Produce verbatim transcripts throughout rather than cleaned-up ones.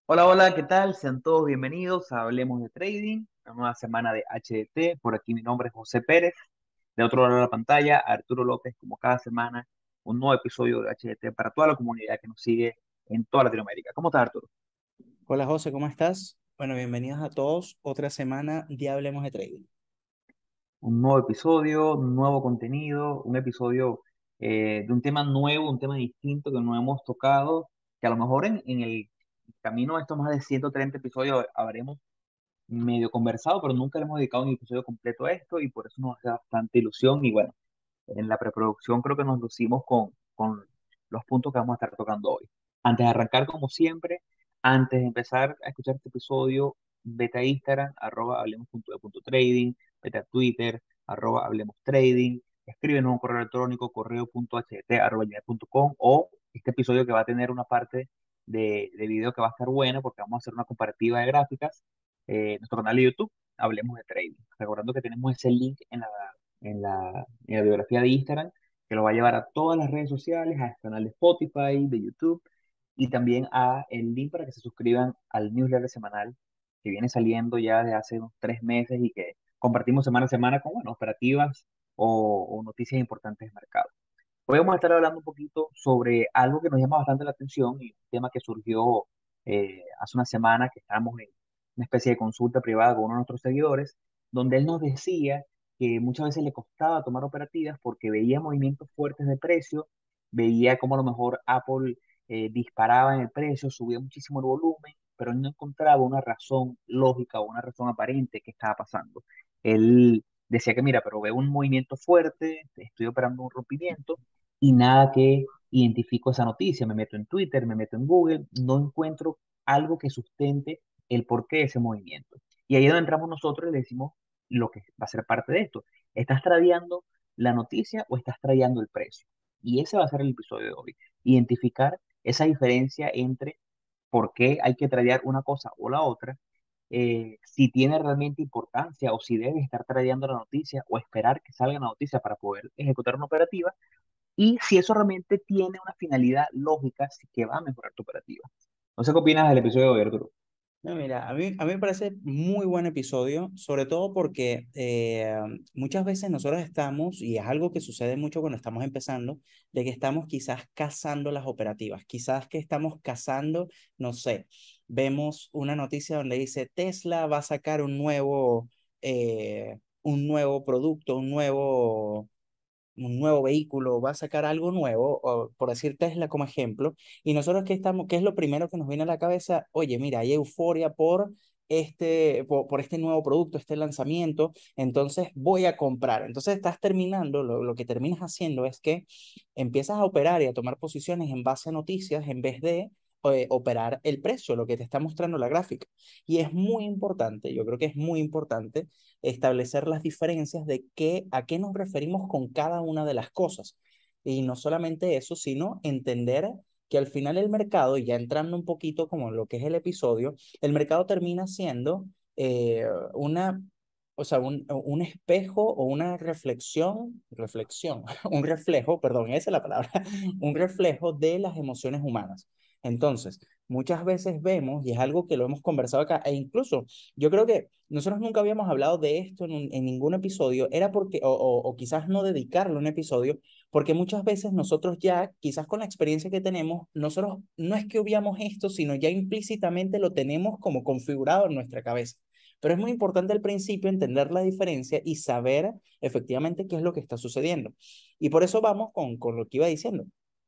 Hola, hola, ¿qué tal? Sean todos bienvenidos a Hablemos de Trading, una nueva semana de H D T. Por aquí mi nombre es José Pérez. De otro lado de la pantalla, Arturo López, como cada semana, un nuevo episodio de H D T para toda la comunidad que nos sigue en toda Latinoamérica. ¿Cómo estás, Arturo? Hola José, ¿cómo estás? Bueno, bienvenidos a todos. Otra semana de Hablemos de Trading. Un nuevo episodio, un nuevo contenido, un episodio eh, de un tema nuevo, un tema distinto que no hemos tocado, que a lo mejor en, en el camino de estos más de ciento treinta episodios habremos medio conversado, pero nunca le hemos dedicado un episodio completo a esto y por eso nos hace bastante ilusión. Y bueno, en la preproducción creo que nos lucimos con, con los puntos que vamos a estar tocando hoy. Antes de arrancar, como siempre, antes de empezar a escuchar este episodio, vete a Instagram, arroba hablemos.de.trading, vete a Twitter, arroba hablemos trading, escríbenos un correo electrónico, correo.ht arroba gmail punto com, o este episodio que va a tener una parte de, de video que va a estar buena porque vamos a hacer una comparativa de gráficas, eh, nuestro canal de YouTube, Hablemos de Trading. Recordando que tenemos ese link en la en la, en la biografía de Instagram, que lo va a llevar a todas las redes sociales, al canal de Spotify, de YouTube, y también a el link para que se suscriban al newsletter semanal que viene saliendo ya de hace unos tres meses y que compartimos semana a semana con, bueno, operativas o, o noticias importantes de mercado. Hoy vamos a estar hablando un poquito sobre algo que nos llama bastante la atención y un tema que surgió eh, hace una semana que estábamos en una especie de consulta privada con uno de nuestros seguidores, donde él nos decía que muchas veces le costaba tomar operativas porque veía movimientos fuertes de precio, veía cómo a lo mejor Apple eh, disparaba en el precio, subía muchísimo el volumen, pero él no encontraba una razón lógica o una razón aparente que estaba pasando. Él decía que, mira, pero veo un movimiento fuerte, estoy operando un rompimiento y nada que identifico esa noticia. Me meto en Twitter, me meto en Google, no encuentro algo que sustente el porqué de ese movimiento. Y ahí es donde entramos nosotros y le decimos lo que va a ser parte de esto. ¿Estás tradeando la noticia o estás tradeando el precio? Y ese va a ser el episodio de hoy. Identificar esa diferencia entre por qué hay que tradear una cosa o la otra, eh, si tiene realmente importancia o si debes estar tradeando la noticia o esperar que salga la noticia para poder ejecutar una operativa y si eso realmente tiene una finalidad lógica si que va a mejorar tu operativa. No sé qué opinas del episodio de hoy, Arturo. No, mira, a mí, a mí me parece muy buen episodio, sobre todo porque eh, muchas veces nosotros estamos, y es algo que sucede mucho cuando estamos empezando, de que estamos quizás cazando las operativas, quizás que estamos cazando, no sé, vemos una noticia donde dice Tesla va a sacar un nuevo, eh, un nuevo producto, un nuevo un nuevo vehículo, va a sacar algo nuevo, o por decir Tesla como ejemplo, y nosotros qué estamos, qué es lo primero que nos viene a la cabeza, oye, mira, hay euforia por este, por, por este nuevo producto, este lanzamiento, entonces voy a comprar. Entonces estás terminando, lo, lo que terminas haciendo es que empiezas a operar y a tomar posiciones en base a noticias en vez de eh, operar el precio, lo que te está mostrando la gráfica. Y es muy importante, yo creo que es muy importante establecer las diferencias de qué, a qué nos referimos con cada una de las cosas. Y no solamente eso, sino entender que al final el mercado, y ya entrando un poquito como en lo que es el episodio, el mercado termina siendo eh, una, o sea, un, un espejo o una reflexión, reflexión, un reflejo, perdón, esa es la palabra, un reflejo de las emociones humanas. Entonces, muchas veces vemos, y es algo que lo hemos conversado acá, e incluso yo creo que nosotros nunca habíamos hablado de esto en, un- en ningún episodio, era porque, o, o, o quizás no dedicarle un episodio, porque muchas veces nosotros ya, quizás con la experiencia que tenemos, nosotros no es que obviamos esto, sino ya implícitamente lo tenemos como configurado en nuestra cabeza. Pero es muy importante al principio entender la diferencia y saber efectivamente qué es lo que está sucediendo. Y por eso vamos con, con lo que iba diciendo.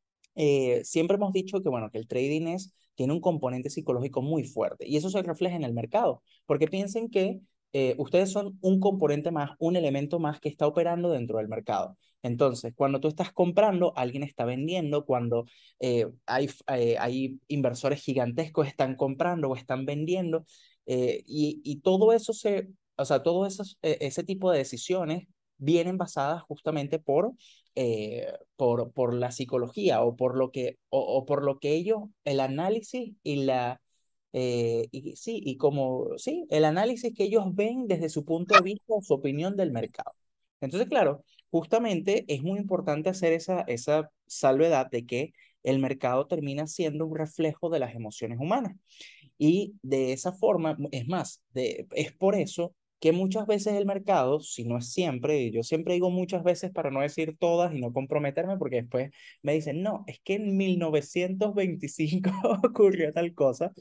Eh, siempre hemos dicho que, bueno, que el trading es, tiene un componente psicológico muy fuerte y eso se refleja en el mercado, porque piensen que eh, ustedes son un componente más, un elemento más que está operando dentro del mercado. Entonces, cuando tú estás comprando, alguien está vendiendo, cuando eh, hay, eh, hay inversores gigantescos están comprando o están vendiendo, eh, y, y todo eso se, o sea, todo esos, eh, ese tipo de decisiones vienen basadas justamente por eh, por, por la psicología o por lo que, o, o por lo que ellos, el análisis y la, eh, y sí, y como, sí, el análisis que ellos ven desde su punto de vista o su opinión del mercado. Entonces, claro, justamente es muy importante hacer esa, esa salvedad de que el mercado termina siendo un reflejo de las emociones humanas. Y de esa forma, es más, de, es por eso que muchas veces el mercado, si no es siempre, y yo siempre digo muchas veces para no decir todas y no comprometerme, porque después me dicen, no, es que en mil novecientos veinticinco ocurrió tal cosa.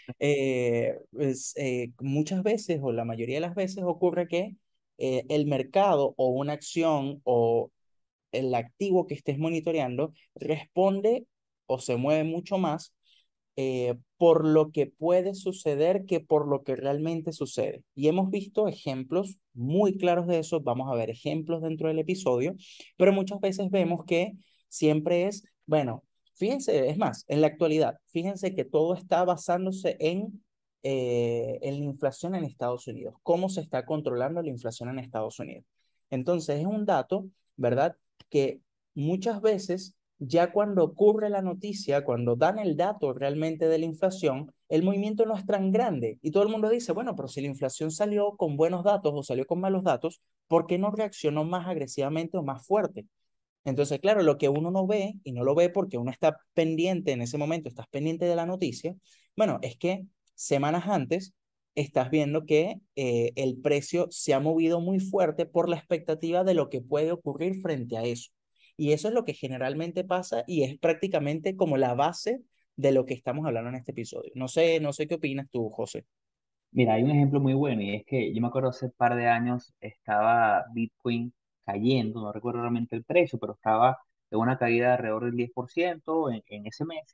Eh, pues, eh, muchas veces o la mayoría de las veces ocurre que eh, el mercado o una acción o el activo que estés monitoreando responde o se mueve mucho más eh, por lo que puede suceder que por lo que realmente sucede. Y hemos visto ejemplos muy claros de eso, vamos a ver ejemplos dentro del episodio, pero muchas veces vemos que siempre es, bueno, fíjense, es más, en la actualidad, fíjense que todo está basándose en, eh, en la inflación en Estados Unidos, cómo se está controlando la inflación en Estados Unidos. Entonces es un dato, ¿verdad? Que muchas veces ya cuando ocurre la noticia, cuando dan el dato realmente de la inflación, el movimiento no es tan grande y todo el mundo dice, bueno, pero si la inflación salió con buenos datos o salió con malos datos, ¿por qué no reaccionó más agresivamente o más fuerte? Entonces, claro, lo que uno no ve, y no lo ve porque uno está pendiente en ese momento, estás pendiente de la noticia, bueno, es que semanas antes estás viendo que eh, el precio se ha movido muy fuerte por la expectativa de lo que puede ocurrir frente a eso. Y eso es lo que generalmente pasa y es prácticamente como la base de lo que estamos hablando en este episodio. No sé, no sé qué opinas tú, José. Mira, hay un ejemplo muy bueno y es que yo me acuerdo hace un par de años estaba Bitcoin cayendo, no recuerdo realmente el precio, pero estaba en una caída de alrededor del diez por ciento en, en ese mes.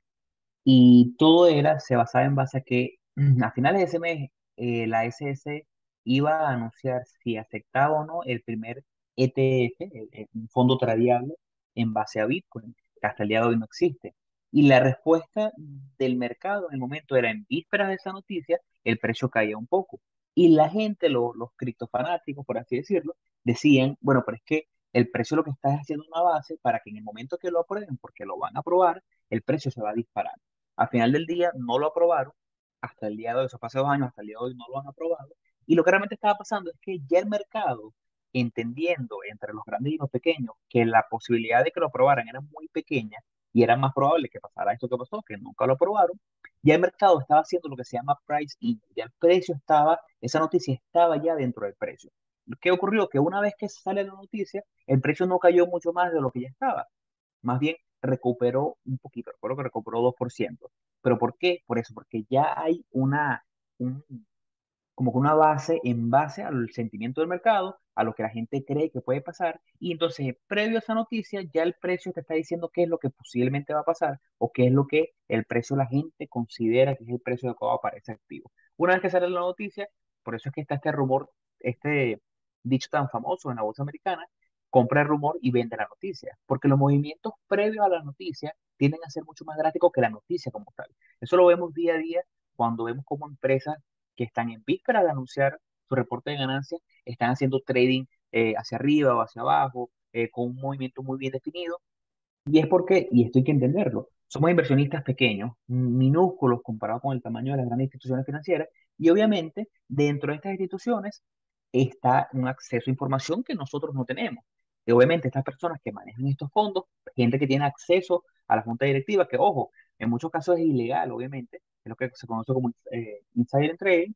Y todo era, se basaba en base a que mm, a finales de ese mes eh, la S E C iba a anunciar si aceptaba o no el primer E T F, el- el- un fondo tradiable, en base a Bitcoin, que hasta el día de hoy no existe. Y la respuesta del mercado en el momento era, en vísperas de esa noticia, el precio caía un poco. Y la gente, lo- los criptofanáticos, por así decirlo, decían, bueno, pero es que el precio lo que está es haciendo una base para que en el momento que lo aprueben, porque lo van a aprobar, el precio se va a disparar. Al final del día no lo aprobaron, hasta el día de hoy, eso fue hace dos años, hasta el día de hoy no lo han aprobado. Y lo que realmente estaba pasando es que ya el mercado, entendiendo entre los grandes y los pequeños que la posibilidad de que lo aprobaran era muy pequeña y era más probable que pasara esto que pasó, que nunca lo aprobaron, ya el mercado estaba haciendo lo que se llama price in, ya el precio estaba, esa noticia estaba ya dentro del precio. ¿Qué ocurrió? Que una vez que sale la noticia, el precio no cayó mucho más de lo que ya estaba, más bien recuperó un poquito, recuerdo que recuperó dos por ciento. ¿Pero por qué? Por eso, porque ya hay una, un- como que una base en base al sentimiento del mercado, a lo que la gente cree que puede pasar, y entonces, previo a esa noticia, ya el precio te está diciendo qué es lo que posiblemente va a pasar o qué es lo que el precio la gente considera que es el precio adecuado para ese activo. Una vez que sale la noticia, por eso es que está este rumor, este dicho tan famoso en la bolsa americana: compra el rumor y vende la noticia, porque los movimientos previos a la noticia tienden a ser mucho más drásticos que la noticia como tal. Eso lo vemos día a día cuando vemos cómo empresas que están en víspera de anunciar su reporte de ganancias están haciendo trading eh, hacia arriba o hacia abajo, eh, con un movimiento muy bien definido. Y es porque, y esto hay que entenderlo, somos inversionistas pequeños, minúsculos comparados con el tamaño de las grandes instituciones financieras, y obviamente dentro de estas instituciones está un acceso a información que nosotros no tenemos. Y obviamente estas personas que manejan estos fondos, gente que tiene acceso a la junta directiva, que ojo, en muchos casos es ilegal, obviamente, es lo que se conoce como eh, insider trading,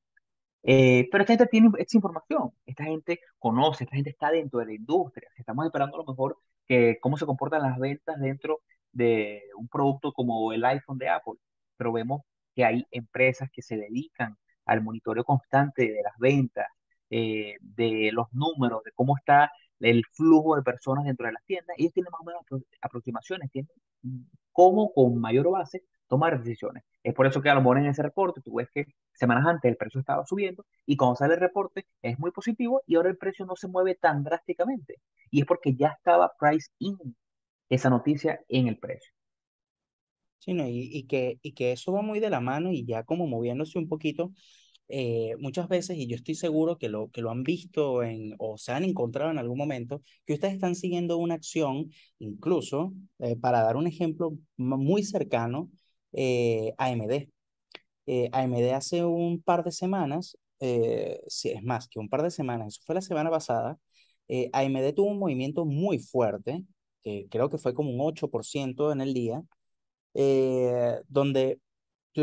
eh, pero esta gente tiene esta información, esta gente conoce, esta gente está dentro de la industria. Si estamos esperando a lo mejor que cómo se comportan las ventas dentro de un producto como el iPhone de Apple, pero vemos que hay empresas que se dedican al monitoreo constante de las ventas, eh, de los números, de cómo está el flujo de personas dentro de las tiendas. Ellos tienen más o menos apro- aproximaciones, tienen mm, cómo con mayor base tomar decisiones. Es por eso que a lo mejor en ese reporte tú ves que semanas antes el precio estaba subiendo y cuando sale el reporte es muy positivo y ahora el precio no se mueve tan drásticamente. Y es porque ya estaba price in esa noticia en el precio. Sí, ¿no? Y, y que, y que eso va muy de la mano y ya como moviéndose un poquito, eh, muchas veces, y yo estoy seguro que lo, que lo han visto en, o se han encontrado en algún momento, que ustedes están siguiendo una acción, incluso, eh, para dar un ejemplo m- muy cercano, eh, A M D. Eh, A M D hace un par de semanas, eh, sí, es más que un par de semanas, eso fue la semana pasada, eh, A M D tuvo un movimiento muy fuerte, que creo que fue como un ocho por ciento en el día, eh, donde tú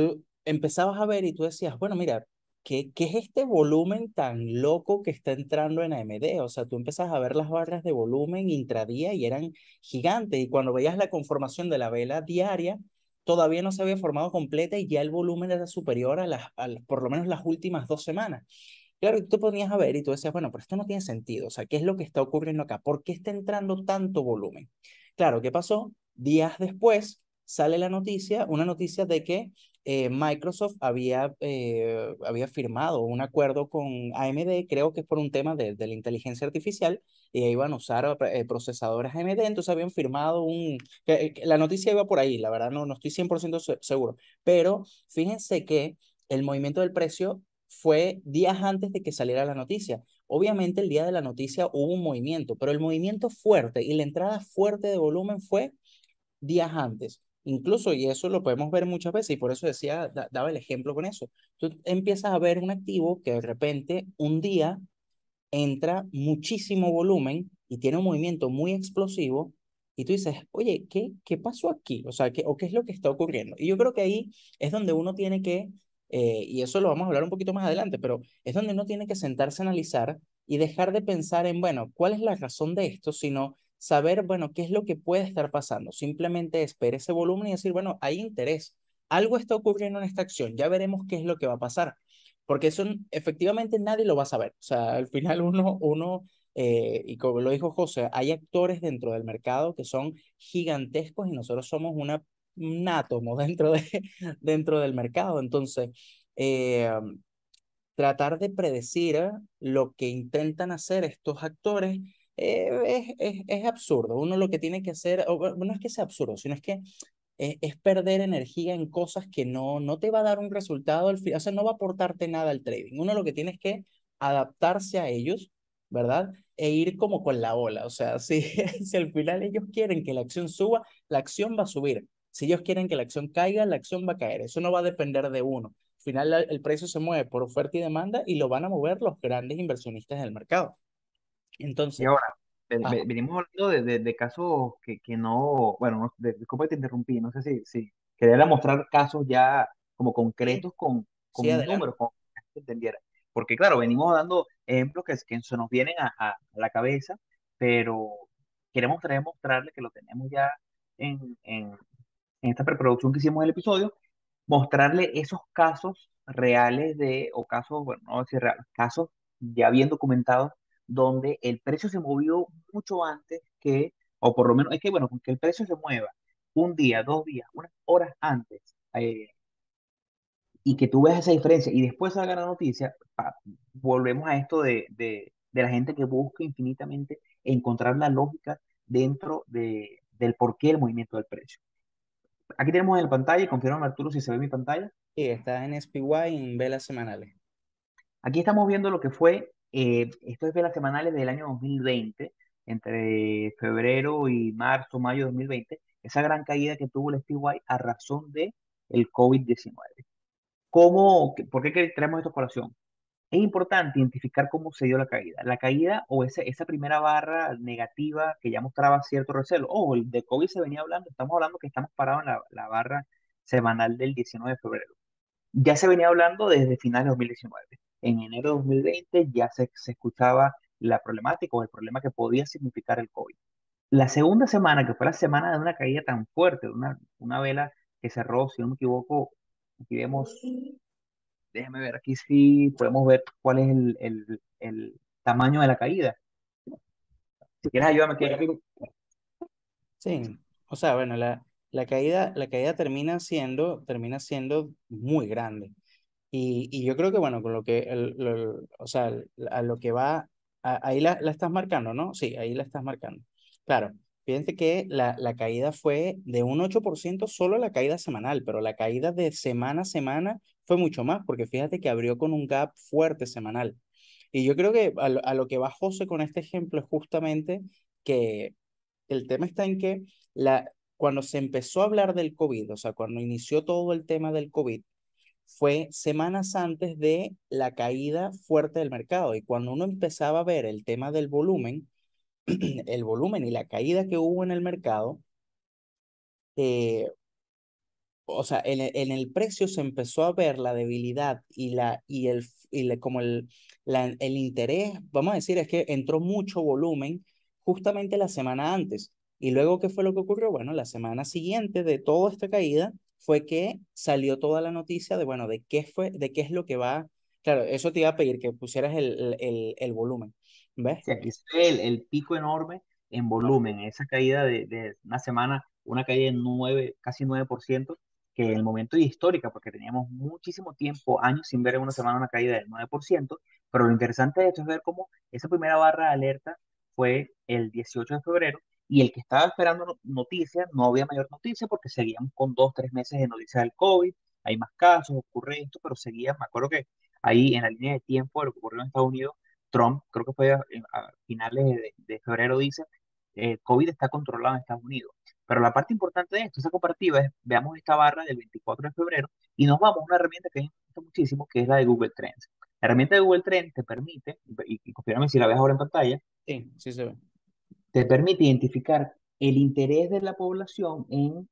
empezabas a ver y tú decías, bueno, mira, ¿qué, qué es este volumen tan loco que está entrando en A M D? O sea, tú empezabas a ver las barras de volumen intradía y eran gigantes. Y cuando veías la conformación de la vela diaria, todavía no se había formado completa y ya el volumen era superior a las, a las- por lo menos las últimas dos semanas. Claro, y tú te ponías a ver y tú decías, bueno, pero esto no tiene sentido. O sea, ¿qué es lo que está ocurriendo acá? ¿Por qué está entrando tanto volumen? Claro, ¿qué pasó? Días después sale la noticia, una noticia de que eh, Microsoft había, eh, había firmado un acuerdo con A M D, creo que es por un tema de, de la inteligencia artificial, y iban a usar eh, procesadores A M D, entonces habían firmado un... que- que la noticia iba por ahí, la verdad no, no estoy cien por ciento se- seguro, pero fíjense que el movimiento del precio fue días antes de que saliera la noticia. Obviamente el día de la noticia hubo un movimiento, pero el movimiento fuerte y la entrada fuerte de volumen fue días antes. Incluso, y eso lo podemos ver muchas veces, y por eso decía, da- daba el ejemplo con eso. Tú empiezas a ver un activo que de repente un día entra muchísimo volumen y tiene un movimiento muy explosivo, y tú dices, oye, ¿qué, qué pasó aquí? O sea, ¿qué, o qué es lo que está ocurriendo? Y yo creo que ahí es donde uno tiene que, eh, y eso lo vamos a hablar un poquito más adelante, pero es donde uno tiene que sentarse a analizar y dejar de pensar en, bueno, ¿cuál es la razón de esto? Sino saber, bueno, qué es lo que puede estar pasando. Simplemente espera ese volumen y decir, bueno, hay interés. Algo está ocurriendo en esta acción, ya veremos qué es lo que va a pasar, porque eso efectivamente nadie lo va a saber. O sea, al final uno, uno eh, y como lo dijo José, hay actores dentro del mercado que son gigantescos y nosotros somos una, un átomo dentro, de, dentro del mercado. Entonces, eh, tratar de predecir ¿eh? lo que intentan hacer estos actores eh, es, es, es absurdo. Uno lo que tiene que hacer, o, bueno, no es que sea absurdo, sino es que es, es perder energía en cosas que no, no te va a dar un resultado al final, o sea, no va a aportarte nada al trading. Uno lo que tiene es que adaptarse a ellos, ¿verdad? E ir como con la ola. O sea, si, si al final ellos quieren que la acción suba, la acción va a subir. Si ellos quieren que la acción caiga, la acción va a caer. Eso no va a depender de uno. Al final la- el precio se mueve por oferta y demanda y lo van a mover los grandes inversionistas del mercado. Y Entonces, ahora, ve- ajá, ve- venimos hablando de, de- de casos que, que no, bueno, no- de- disculpa que te interrumpí, no sé si, si quería mostrar casos ya como sí, concretos con, sí, con adelante. números, con que la gente entendiera. Porque claro, venimos dando ejemplos que, que se nos vienen a, a- a la cabeza, pero queremos traer mostrarles que lo tenemos ya en, en, en esta preproducción que hicimos del episodio, mostrarle esos casos reales de, o casos, bueno, no decir reales, casos ya bien documentados, donde el precio se movió mucho antes que, o por lo menos, es que, bueno, con que el precio se mueva un día, dos días, unas horas antes, eh, y que tú veas esa diferencia y después salga la noticia, pa- volvemos a esto de, de, de la gente que busca infinitamente encontrar la lógica dentro de, del porqué del movimiento del precio. Aquí tenemos en la pantalla, y confirma Arturo si se ve mi pantalla. Sí, estás en S P Y en velas semanales. Aquí estamos viendo lo que fue, eh, esto es de las semanales del año dos mil veinte, entre febrero y marzo, mayo de dos mil veinte, esa gran caída que tuvo el S P Y a razón de el COVID diecinueve. ¿Cómo, qué- por qué que traemos esta colación? Es importante identificar cómo se dio la caída. La caída o ese- esa primera barra negativa que ya mostraba cierto recelo. Ojo, el de COVID se venía hablando, estamos hablando que estamos parados en la, la barra semanal del diecinueve de febrero. Ya se venía hablando desde finales de dos mil diecinueve. En enero de dos mil veinte ya se, se escuchaba la problemática o el problema que podía significar el COVID. La segunda semana, que fue la semana de una caída tan fuerte, de una, una vela que cerró, si no me equivoco, aquí vemos, déjame ver, aquí sí podemos ver cuál es el, el, el tamaño de la caída. Si quieres ayúdame aquí, aquí. Sí, o sea, bueno, la, la caída, la caída termina siendo, termina siendo muy grande. Y, y yo creo que, bueno, con lo que, el, lo- o sea, a lo que va, a- ahí la, la estás marcando, ¿no? Sí, ahí la estás marcando. Claro, fíjense que la, la caída fue de un ocho por ciento solo la caída semanal, pero la caída de semana a semana fue mucho más, porque fíjate que abrió con un gap fuerte semanal. Y yo creo que a lo, a lo que va José con este ejemplo es justamente que el tema está en que la, cuando se empezó a hablar del COVID, o sea, cuando inició todo el tema del COVID, fue semanas antes de la caída fuerte del mercado. Y cuando uno empezaba a ver el tema del volumen, el volumen y la caída que hubo en el mercado, eh, o sea, en el, en el precio se empezó a ver la debilidad y, la, y, el, y le- como el, la, el interés, vamos a decir, es que entró mucho volumen justamente la semana antes. Y luego, ¿qué fue lo que ocurrió? Bueno, la semana siguiente de toda esta caída fue que salió toda la noticia de, bueno, de qué fue, de qué es lo que va. Claro, eso te iba a pedir que pusieras el, el, el volumen, ¿ves? Sí, aquí se ve el, el pico enorme en volumen, esa caída de, de una semana, una caída de nueve, casi nueve por ciento, que en el momento es histórica, porque teníamos muchísimo tiempo, años sin ver en una semana una caída del nueve por ciento. Pero lo interesante de esto es ver cómo esa primera barra de alerta fue el dieciocho de febrero, y el que estaba esperando no- noticias, no había mayor noticia porque seguíamos con dos, tres meses de noticias del COVID, hay más casos, ocurre esto, pero seguía, me acuerdo que ahí en la línea de tiempo de lo que ocurrió en Estados Unidos, Trump, creo que fue a, a finales de, de febrero, dice, eh, COVID está controlado en Estados Unidos. Pero la parte importante de esto, esa comparativa, es, veamos esta barra del veinticuatro de febrero y nos vamos a una herramienta que a mí me gusta muchísimo, que es la de Google Trends. La herramienta de Google Trends te permite, y, y confírame si la ves ahora en pantalla, Sí, sí se ve. te permite identificar el interés de la población en,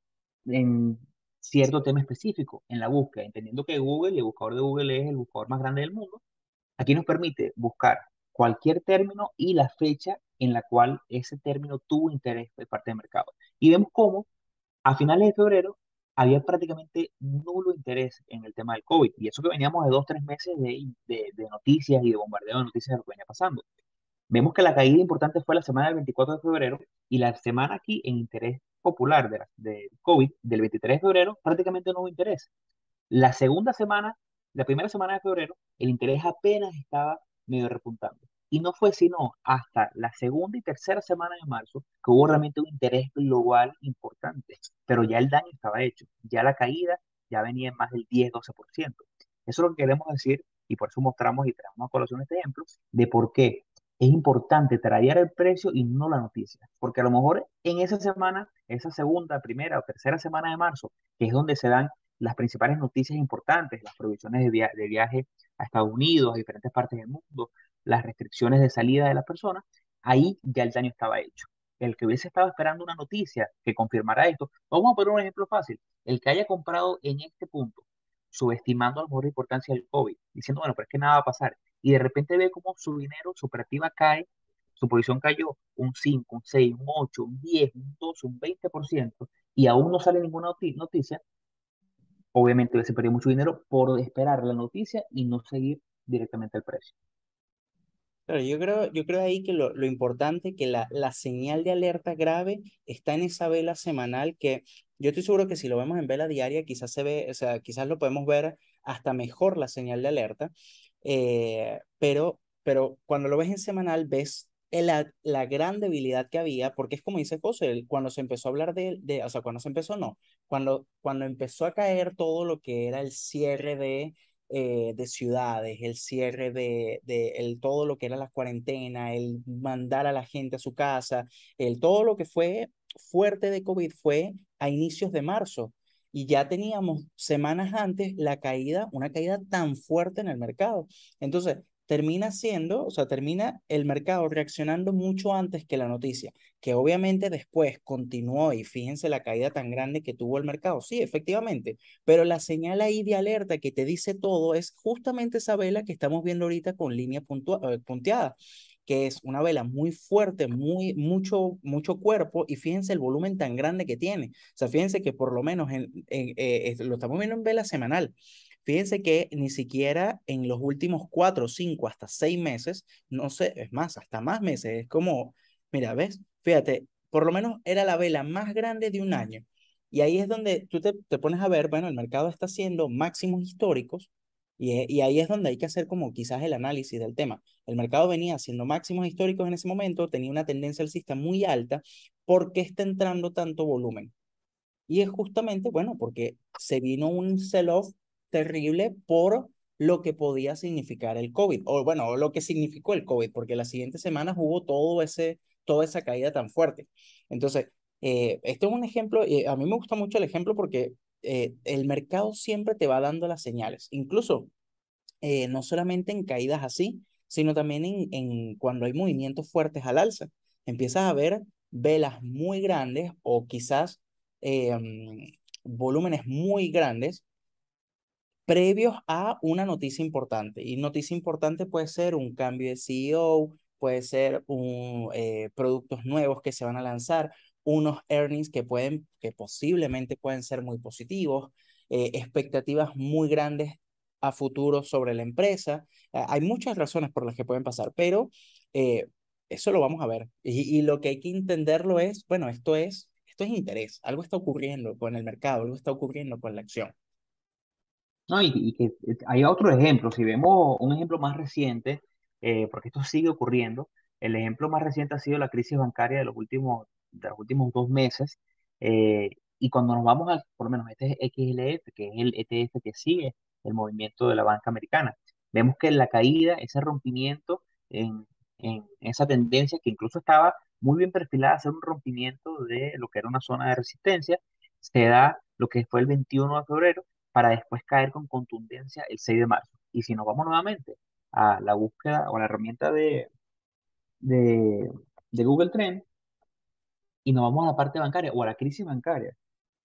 en cierto tema específico, en la búsqueda, entendiendo que Google y el buscador de Google es el buscador más grande del mundo. Aquí nos permite buscar cualquier término y la fecha en la cual ese término tuvo interés de parte del mercado. Y vemos cómo a finales de febrero había prácticamente nulo interés en el tema del COVID. Y eso que veníamos de dos, tres meses de, de, de noticias y de bombardeo de noticias de lo que venía pasando. Vemos que la caída importante fue la semana del veinticuatro de febrero, y la semana aquí en interés popular de, la, de COVID del veintitrés de febrero prácticamente no hubo interés. La segunda semana, la primera semana de febrero, el interés apenas estaba medio repuntando. Y no fue sino hasta la segunda y tercera semana de marzo que hubo realmente un interés global importante. Pero ya el daño estaba hecho. Ya la caída ya venía en más del diez-doce por ciento. Eso es lo que queremos decir, y por eso mostramos y traemos a colación este ejemplo de por qué es importante tradear el precio y no la noticia. Porque a lo mejor en esa semana, esa segunda, primera o tercera semana de marzo, que es donde se dan las principales noticias importantes, las prohibiciones de, via de viaje a Estados Unidos, a diferentes partes del mundo, las restricciones de salida de las personas, ahí ya el daño estaba hecho. El que hubiese estado esperando una noticia que confirmara esto, vamos a poner un ejemplo fácil, el que haya comprado en este punto, subestimando a lo mejor la importancia del COVID, diciendo, bueno, pero es que nada va a pasar, y de repente ve cómo su dinero, su operativa cae, su posición cayó un cinco, un seis, un ocho, un diez, un doce, un veinte por ciento, y aún no sale ninguna noti- noticia. Obviamente se perdió mucho dinero por esperar la noticia y no seguir directamente el precio. Claro, yo creo, yo creo ahí que lo, lo importante, que la, la señal de alerta grave está en esa vela semanal que yo estoy seguro que si lo vemos en vela diaria, quizás se ve, o sea, quizás lo podemos ver hasta mejor la señal de alerta, eh, pero, pero cuando lo ves en semanal ves la, la gran debilidad que había, porque es como dice José, el- cuando se empezó a hablar de, de, o sea, cuando se empezó, no, cuando, cuando empezó a caer todo lo que era el cierre de eh, de ciudades, el cierre de, de el, todo lo que era la cuarentena, el mandar a la gente a su casa, el, todo lo que fue fuerte de COVID fue a inicios de marzo. Y ya teníamos semanas antes la caída, una caída tan fuerte en el mercado. Entonces, termina siendo, o sea, termina el mercado reaccionando mucho antes que la noticia, que obviamente después continuó y fíjense la caída tan grande que tuvo el mercado. Sí, efectivamente, pero la señal ahí de alerta que te dice todo es justamente esa vela que estamos viendo ahorita con línea puntua, eh, punteada, que es una vela muy fuerte, muy, mucho, mucho cuerpo, y fíjense el volumen tan grande que tiene. O sea, fíjense que por lo menos en, en, eh, es- lo estamos viendo en vela semanal. Fíjense que ni siquiera en los últimos cuatro, cinco, hasta seis meses, no sé, es más, hasta más meses, es como, mira, ¿ves? Fíjate, por lo menos era la vela más grande de un año. Y ahí es donde tú te, te pones a ver, bueno, el mercado está haciendo máximos históricos, y, e- y ahí es donde hay que hacer como quizás el análisis del tema. El mercado venía haciendo máximos históricos en ese momento, tenía una tendencia alcista muy alta. ¿Por qué está entrando tanto volumen? Y es justamente, bueno, porque se vino un sell-off terrible por lo que podía significar el COVID, o bueno, lo que significó el COVID, porque las siguientes semanas hubo todo ese, toda esa caída tan fuerte. Entonces, eh, esto es un ejemplo, y a mí me gusta mucho el ejemplo porque eh, el mercado siempre te va dando las señales, incluso eh, no solamente en caídas así, sino también en, en cuando hay movimientos fuertes al alza. Empiezas a ver velas muy grandes o quizás eh, volúmenes muy grandes previos a una noticia importante. Y noticia importante puede ser un cambio de C E O, puede ser un, eh, productos nuevos que se van a lanzar, unos earnings que pueden, que posiblemente pueden ser muy positivos, eh, expectativas muy grandes a futuro sobre la empresa. Eh, hay muchas razones por las que pueden pasar, pero eh, eso lo vamos a ver. Y, y lo que hay que entenderlo es, bueno, esto es, esto es interés, algo está ocurriendo con el mercado, algo está ocurriendo con la acción. No, y, y que eh, hay otro ejemplo, si vemos un ejemplo más reciente, eh, porque esto sigue ocurriendo, el ejemplo más reciente ha sido la crisis bancaria de los últimos, de los últimos dos meses, eh, y cuando nos vamos al, por lo menos este es X L F, que es el E T F que sigue el movimiento de la banca americana, vemos que la caída, ese rompimiento en, en esa tendencia que incluso estaba muy bien perfilada a hacer un rompimiento de lo que era una zona de resistencia, se da lo que fue el veintiuno de febrero para después caer con contundencia el seis de marzo. Y si nos vamos nuevamente a la búsqueda o a la herramienta de, de, de Google Trend y nos vamos a la parte bancaria o a la crisis bancaria,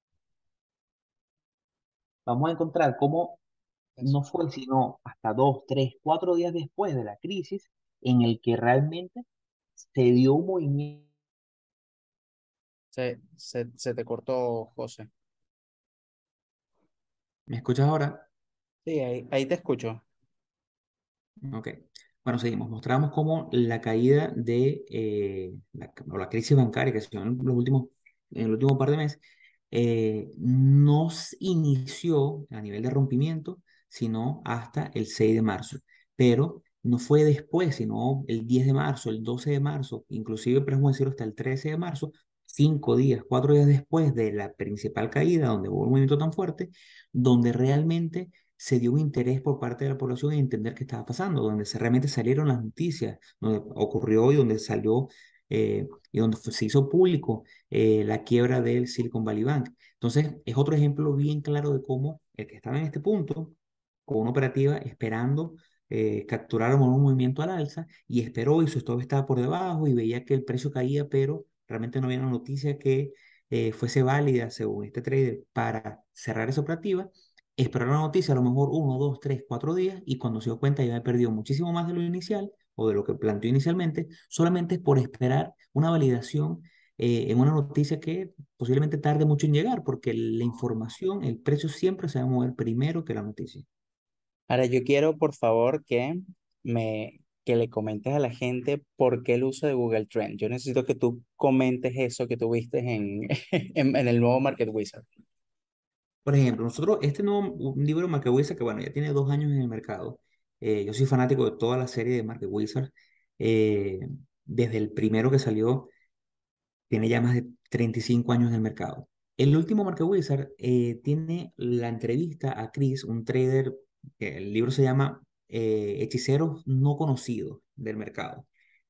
vamos a encontrar cómo no fue sino hasta dos, tres, cuatro días después de la crisis en el que realmente se dio un movimiento. Se, se, se te cortó, José. ¿Me escuchas ahora? Sí, ahí, ahí te escucho. Ok. Bueno, seguimos. Mostramos cómo la caída de eh, la, o la crisis bancaria que se dio en los últimos, en el último par de meses eh, no s- inició a nivel de rompimiento, sino hasta el seis de marzo. Pero no fue después, sino el diez de marzo, el doce de marzo, inclusive podemos decirlo hasta el trece de marzo, cinco días, cuatro días después de la principal caída, donde hubo un movimiento tan fuerte, donde realmente se dio un interés por parte de la población en entender qué estaba pasando, donde se, realmente salieron las noticias, donde ocurrió y donde salió eh, y donde fue- se hizo público eh, la quiebra del Silicon Valley Bank. Entonces, es otro ejemplo bien claro de cómo el que estaba en este punto, con una operativa esperando eh, capturar un movimiento al alza, y esperó y su stop estaba por debajo y veía que el precio caía, pero realmente no había una noticia que eh, fuese válida según este trader para cerrar esa operativa. Esperó la noticia a lo mejor uno, dos, tres, cuatro días, y cuando se dio cuenta ya había perdido muchísimo más de lo inicial o de lo que planteó inicialmente, solamente por esperar una validación eh, en una noticia que posiblemente tarde mucho en llegar, porque la información, el precio siempre se va a mover primero que la noticia. Ahora, yo quiero, por favor, que me que le comentes a la gente por qué el uso de Google Trend. Yo necesito que tú comentes eso que tuviste en, en, en el nuevo Market Wizard. Por ejemplo, nosotros, este nuevo un libro Market Wizard, que bueno, ya tiene dos años en el mercado, eh, yo soy fanático de toda la serie de Market Wizard, eh, desde el primero que salió, tiene ya más de treinta y cinco años en el mercado. El último Market Wizard eh, tiene la entrevista a Chris, un trader, que el libro se llama eh, Hechiceros no conocidos del mercado.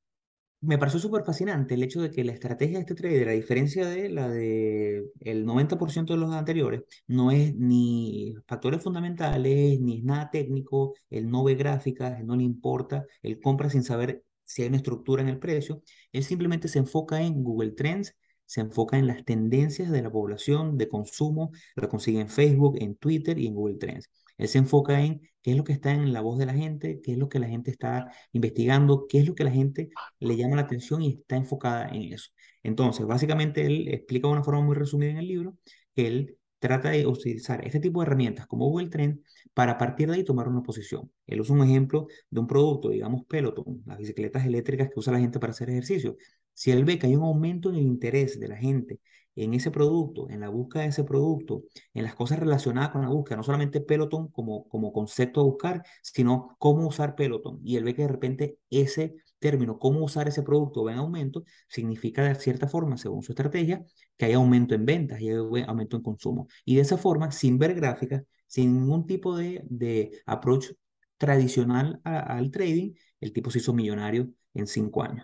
Me pareció súper fascinante el hecho de que la estrategia de este trader, a diferencia de la de el noventa por ciento de los anteriores, no es ni factores fundamentales, ni es nada técnico, él no ve gráficas, él no le importa, él compra sin saber si hay una estructura en el precio, él simplemente se enfoca en Google Trends, se enfoca en las tendencias de la población de consumo, lo consigue en Facebook, en Twitter y en Google Trends. Él se enfoca en qué es lo que está en la voz de la gente, qué es lo que la gente está investigando, qué es lo que la gente le llama la atención y está enfocada en eso. Entonces, básicamente él explica de una forma muy resumida en el libro que él trata de utilizar este tipo de herramientas como Google Trend para a partir de ahí tomar una posición. Él usa un ejemplo de un producto, digamos Peloton, las bicicletas eléctricas que usa la gente para hacer ejercicio. Si él ve que hay un aumento en el interés de la gente en ese producto, en la búsqueda de ese producto, en las cosas relacionadas con la búsqueda, no solamente Peloton como, como concepto a buscar, sino cómo usar Peloton. Y él ve que de repente ese término, cómo usar ese producto va en aumento, significa de cierta forma, según su estrategia, que hay aumento en ventas y hay aumento en consumo. Y de esa forma, sin ver gráficas, sin ningún tipo de, de approach tradicional a- al trading, el tipo se hizo millonario en cinco años.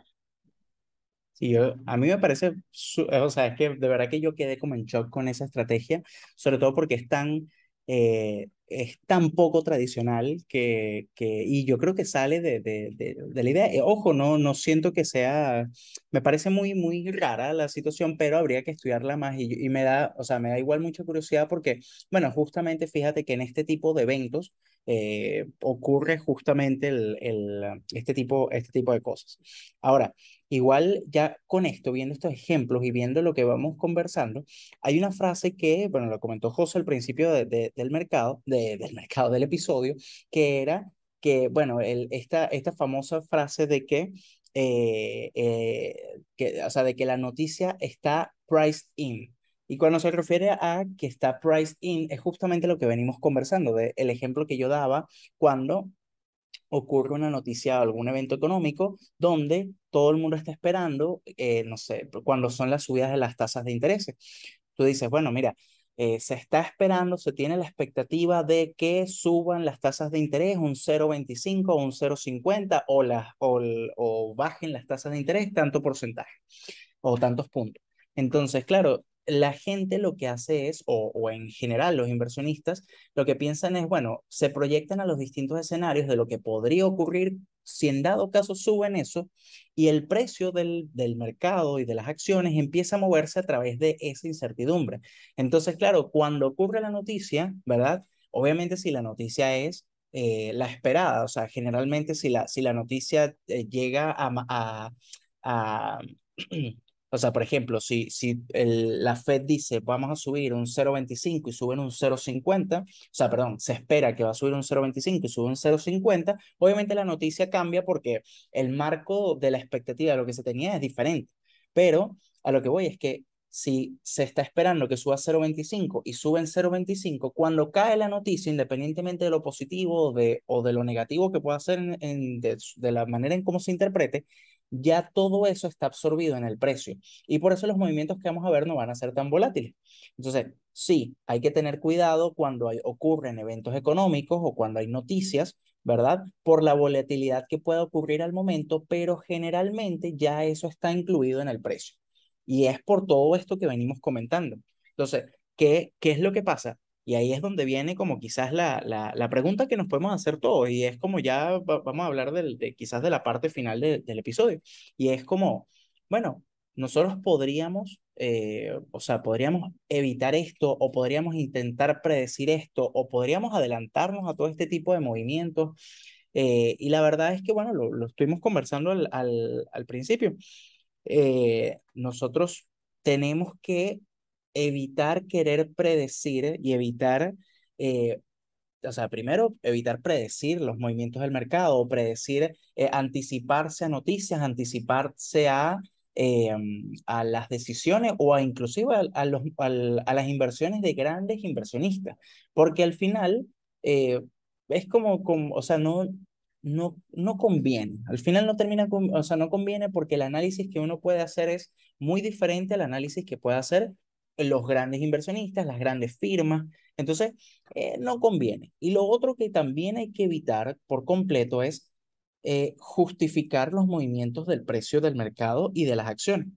Sí, yo, a mí me parece, su- eh, o sea, es que de verdad que yo quedé como en shock con esa estrategia, sobre todo porque es tan, eh, es tan poco tradicional que, que y yo creo que sale de, de, de, de la idea. Eh, Ojo, no, no siento que sea, me parece muy, muy rara la situación, pero habría que estudiarla más y, y me da, o sea, me da igual mucha curiosidad porque, bueno, justamente fíjate que en este tipo de eventos eh, ocurre justamente el, el, este tipo, este tipo de cosas. Ahora, igual ya con esto, viendo estos ejemplos y viendo lo que vamos conversando, hay una frase que, bueno, lo comentó José al principio de, de, del mercado, de, del mercado del episodio, que era que, bueno, el, esta, esta famosa frase de que, eh, eh, que, o sea, de que la noticia está priced in. Y cuando se refiere a que está priced in, es justamente lo que venimos conversando, de el ejemplo que yo daba cuando ocurre una noticia o algún evento económico donde todo el mundo está esperando, eh, no sé, cuando son las subidas de las tasas de interés. Tú dices, bueno, mira, eh, se está esperando, se tiene la expectativa de que suban las tasas de interés un cero coma veinticinco o un cero coma cincuenta o, las, o, o bajen las tasas de interés tanto porcentaje o tantos puntos. Entonces, claro, la gente lo que hace es, o, o en general los inversionistas, lo que piensan es, bueno, se proyectan a los distintos escenarios de lo que podría ocurrir si en dado caso suben eso y el precio del, del mercado y de las acciones empieza a moverse a través de esa incertidumbre. Entonces, claro, cuando ocurre la noticia, ¿verdad? Obviamente si la noticia es eh, la esperada, o sea, generalmente si la, si la noticia eh, llega a, a, a o sea, por ejemplo, si, si el, la Fed dice vamos a subir un cero coma veinticinco y suben un cero coma cincuenta, o sea, perdón, se espera que va a subir un cero coma veinticinco y sube un cero coma cincuenta, obviamente la noticia cambia porque el marco de la expectativa de lo que se tenía es diferente. Pero a lo que voy es que si se está esperando que suba cero coma veinticinco y suben cero coma veinticinco, cuando cae la noticia, independientemente de lo positivo o de, o de lo negativo que pueda ser en, en, de, de la manera en cómo se interprete, ya todo eso está absorbido en el precio. Y por eso los movimientos que vamos a ver no van a ser tan volátiles. Entonces, sí, hay que tener cuidado cuando hay, ocurren eventos económicos o cuando hay noticias, ¿verdad? Por la volatilidad que pueda ocurrir al momento, pero generalmente ya eso está incluido en el precio. Y es por todo esto que venimos comentando. Entonces, ¿qué, qué es lo que pasa? Y ahí es donde viene como quizás la, la, la pregunta que nos podemos hacer todos, y es como ya va, vamos a hablar del, de, quizás de la parte final de, del episodio, y es como, bueno, nosotros podríamos, eh, o sea, podríamos evitar esto, o podríamos intentar predecir esto, o podríamos adelantarnos a todo este tipo de movimientos. Eh, y la verdad es que, bueno, lo, lo estuvimos conversando al, al, al principio. Eh, nosotros tenemos que evitar querer predecir y evitar eh, o sea, primero, evitar predecir los movimientos del mercado, predecir, eh, anticiparse a noticias, anticiparse a, eh, a las decisiones o a inclusive a, a los, al- a las inversiones de grandes inversionistas, porque al final eh, es como, como, o sea, no, no, no conviene, al final no termina, con, o sea, no conviene porque el análisis que uno puede hacer es muy diferente al análisis que puede hacer los grandes inversionistas, las grandes firmas. Entonces, eh, no conviene. Y lo otro que también hay que evitar por completo es eh, justificar los movimientos del precio del mercado y de las acciones.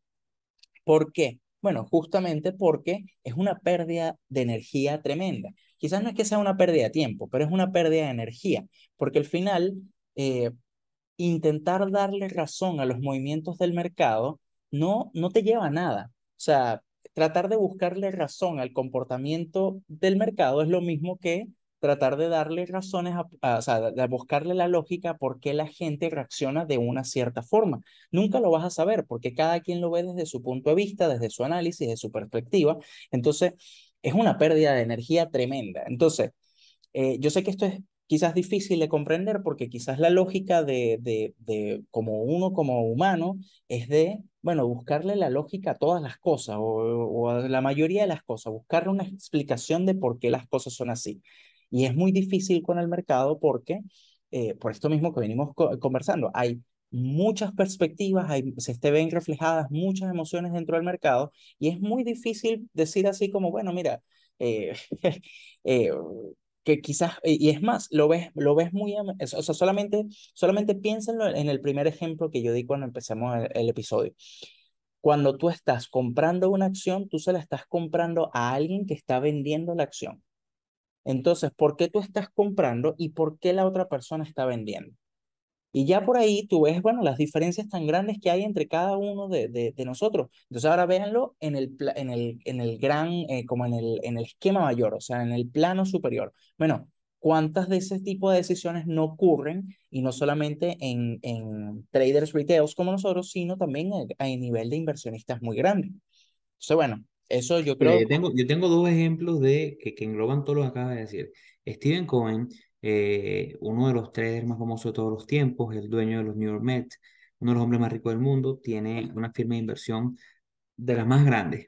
¿Por qué? Bueno, justamente porque es una pérdida de energía tremenda. Quizás no es que sea una pérdida de tiempo, pero es una pérdida de energía, porque al final eh, intentar darle razón a los movimientos del mercado no, no te lleva a nada. O sea, tratar de buscarle razón al comportamiento del mercado es lo mismo que tratar de darle razones, a, a- o sea, de buscarle la lógica por qué la gente reacciona de una cierta forma. Nunca lo vas a saber porque cada quien lo ve desde su punto de vista, desde su análisis, de su perspectiva. Entonces, es una pérdida de energía tremenda. Entonces, eh, yo sé que esto es quizás difícil de comprender porque quizás la lógica de, de, de como uno, como humano, es de, bueno, buscarle la lógica a todas las cosas o, o a la mayoría de las cosas, buscarle una explicación de por qué las cosas son así. Y es muy difícil con el mercado porque, eh, por esto mismo que venimos co- conversando, hay muchas perspectivas, hay, se te ven reflejadas muchas emociones dentro del mercado y es muy difícil decir así como, bueno, mira, eh, eh, que quizás, y y es más, lo ves, lo ves muy, am- o sea, solamente, solamente piénsenlo en el primer ejemplo que yo di cuando empezamos el, el episodio. Cuando tú estás comprando una acción, tú se la estás comprando a alguien que está vendiendo la acción. Entonces, ¿por qué tú estás comprando y por qué la otra persona está vendiendo? Y ya por ahí tú ves, bueno, las diferencias tan grandes que hay entre cada uno de, de, de nosotros. Entonces ahora véanlo en el, pla- en el, en el gran, eh, como en el, en el esquema mayor, o sea, en el plano superior. Bueno, ¿cuántas de ese tipo de decisiones no ocurren? Y no solamente en, en traders retails como nosotros, sino también a, a nivel de inversionistas muy grandes. Entonces, bueno, eso yo Mira, creo. yo tengo, yo tengo dos ejemplos de que, que engloban todo lo que acabas de decir. Steven Cohen, eh, uno de los traders más famosos de todos los tiempos, el dueño de los New York Mets, uno de los hombres más ricos del mundo, tiene una firma de inversión de las más grandes.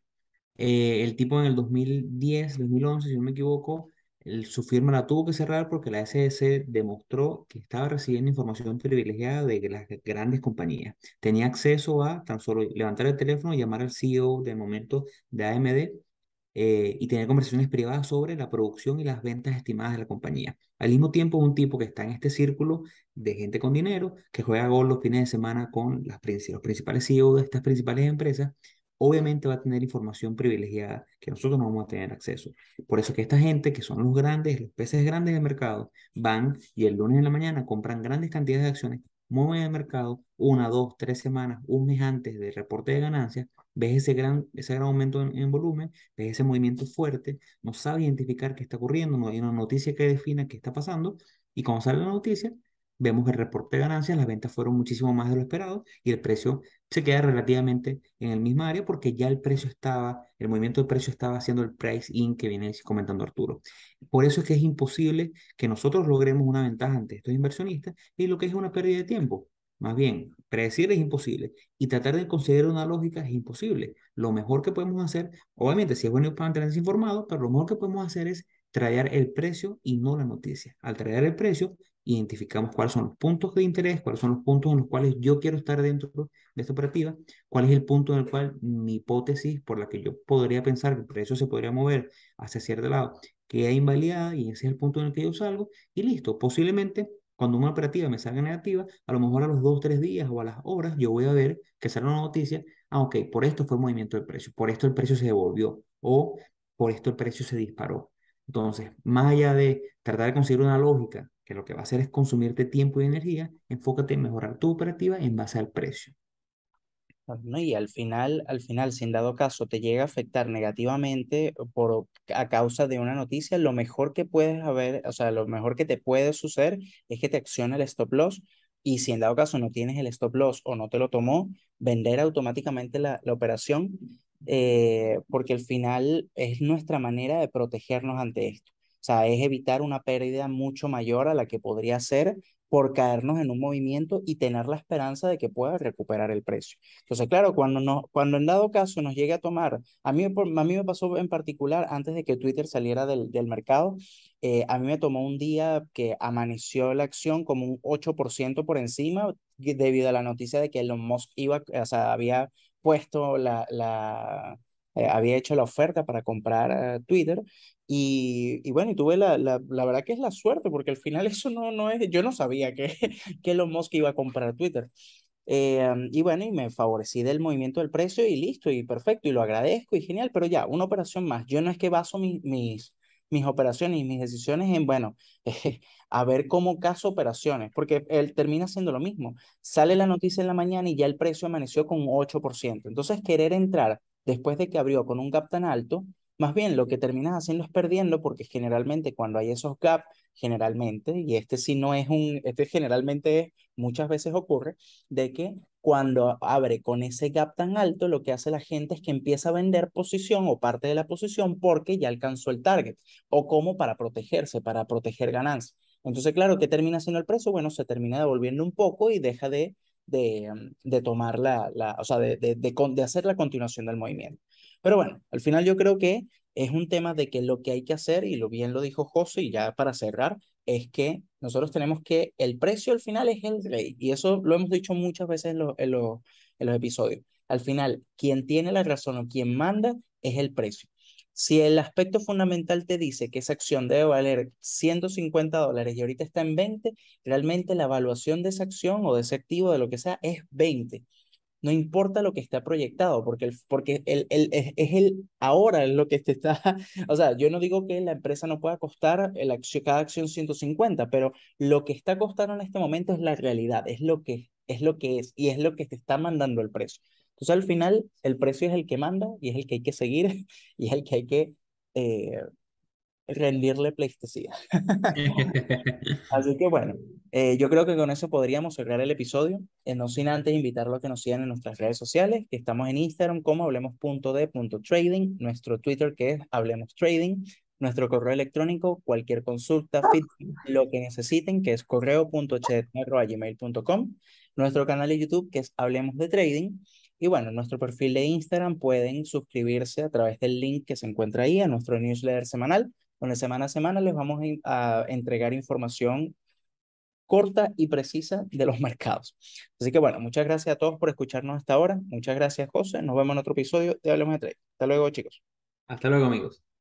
Eh, el tipo en el dos mil diez, dos mil once, si no me equivoco, el- su firma la tuvo que cerrar porque la S E C demostró que estaba recibiendo información privilegiada de las grandes compañías. Tenía acceso a tan solo levantar el teléfono y llamar al C E O del momento de A M D, eh, y tener conversaciones privadas sobre la producción y las ventas estimadas de la compañía. Al mismo tiempo, un tipo que está en este círculo de gente con dinero, que juega gol los fines de semana con las, princi- los principales C E O de estas principales empresas, obviamente va a tener información privilegiada que nosotros no vamos a tener acceso. Por eso que esta gente, que son los grandes, los peces grandes del mercado, van y el lunes en la mañana compran grandes cantidades de acciones, mueven el mercado una, dos, tres semanas, un mes antes del reporte de ganancias, ves ese gran, ese gran aumento en, en volumen, ves ese movimiento fuerte, no sabe identificar qué está ocurriendo, no hay una noticia que defina qué está pasando, y cuando sale la noticia, vemos el reporte de ganancias, las ventas fueron muchísimo más de lo esperado y el precio se queda relativamente en el mismo área porque ya el precio estaba, el movimiento del precio estaba haciendo el price in que viene comentando Arturo. Por eso es que es imposible que nosotros logremos una ventaja ante estos inversionistas y lo que es una pérdida de tiempo. Más bien, predecir es imposible y tratar de conseguir una lógica es imposible. Lo mejor que podemos hacer, obviamente, si es bueno para mantenerse informado, pero lo mejor que podemos hacer es traer el precio y no la noticia. Al traer el precio, identificamos cuáles son los puntos de interés, cuáles son los puntos en los cuales yo quiero estar dentro de esta operativa, cuál es el punto en el cual mi hipótesis por la que yo podría pensar que el precio se podría mover hacia cierto lado queda invalidada y ese es el punto en el que yo salgo y listo. Posiblemente cuando una operativa me salga negativa, a lo mejor a los dos, tres días o a las horas yo voy a ver que sale una noticia, ah, ok, por esto fue el movimiento del precio, por esto el precio se devolvió o por esto el precio se disparó. Entonces, más allá de tratar de conseguir una lógica que lo que va a hacer es consumirte tiempo y energía, enfócate en mejorar tu operativa en base al precio. ¿No? Y al final, al final, si en dado caso te llega a afectar negativamente por, a causa de una noticia, lo mejor que puedes haber, o sea, lo mejor que te puede suceder es que te accione el stop loss y si en dado caso no tienes el stop loss o no te lo tomó, vender automáticamente la, la operación, eh, porque al final es nuestra manera de protegernos ante esto. O sea, es evitar una pérdida mucho mayor a la que podría ser por caernos en un movimiento y tener la esperanza de que pueda recuperar el precio. Entonces, claro, cuando, no, cuando en dado caso nos llegue a tomar, a mí, por- a mí me pasó en particular antes de que Twitter saliera del, del mercado, eh, a mí me tomó un día que amaneció la acción como un ocho por ciento por encima y- debido a la noticia de que Elon Musk iba, o sea, había puesto la, la eh, había hecho la oferta para comprar eh, Twitter y, y bueno, y tuve la, la, la verdad que es la suerte porque al final eso no, no es, yo no sabía que, que Elon Musk iba a comprar Twitter. Eh, y bueno, y me favorecí del movimiento del precio y listo, y perfecto, y lo agradezco y genial, pero ya, una operación más. Yo no es que baso mi- mis, mis operaciones y mis decisiones en, bueno, eh, a ver cómo caso operaciones, porque él termina siendo lo mismo. Sale la noticia en la mañana y ya el precio amaneció con un ocho por ciento. Entonces, querer entrar después de que abrió con un gap tan alto, más bien lo que terminas haciendo es perdiendo, porque generalmente cuando hay esos gaps, generalmente, y este sí no es un, este generalmente es, muchas veces ocurre de que cuando abre con ese gap tan alto, lo que hace la gente es que empieza a vender posición o parte de la posición porque ya alcanzó el target o como para protegerse, para proteger ganancias. Entonces, claro, ¿qué termina haciendo el precio? Bueno, se termina devolviendo un poco y deja de, de, um, de tomar la, la, o sea, de, de, de, de hacer la continuación del movimiento. Pero bueno, al final yo creo que es un tema de que lo que hay que hacer, y lo bien lo dijo José, y ya para cerrar, es que nosotros tenemos que, el precio al final es el rey, y eso lo hemos dicho muchas veces en, los en, los en los episodios. Al final, quien tiene la razón o quien manda es el precio. Si el aspecto fundamental te dice que esa acción debe valer ciento cincuenta dólares y ahorita está en veinte, realmente la evaluación de esa acción o de ese activo, de lo que sea, es veinte. no importa lo que está proyectado, porque, el, porque el, el, es, es el ahora lo que te está, o sea, yo no digo que la empresa no pueda costar el acción, cada acción ciento cincuenta, pero lo que está costando en este momento es la realidad, es lo que, es lo que es y es lo que te está mandando el precio. Entonces al final el precio es el que manda y es el que hay que seguir y es el que hay que eh, rendirle pleitesía. Así que bueno, eh, yo creo que con eso podríamos cerrar el episodio, eh, no sin antes invitarlos a que nos sigan en nuestras redes sociales, que estamos en Instagram como hablemos punto de punto trading, nuestro Twitter que es Hablemos Trading, nuestro correo electrónico, cualquier consulta, feedback, lo que necesiten, que es correo punto chet arroba gmail punto com, nuestro canal de YouTube que es Hablemos de Trading, y bueno, en nuestro perfil de Instagram pueden suscribirse a través del link que se encuentra ahí a nuestro newsletter semanal donde semana a semana les vamos a, a entregar información corta y precisa de los mercados. Así que bueno, muchas gracias a todos por escucharnos hasta ahora. Muchas gracias, José. Nos vemos en otro episodio de Hablemos de Trade. Hasta luego, chicos. Hasta luego, amigos.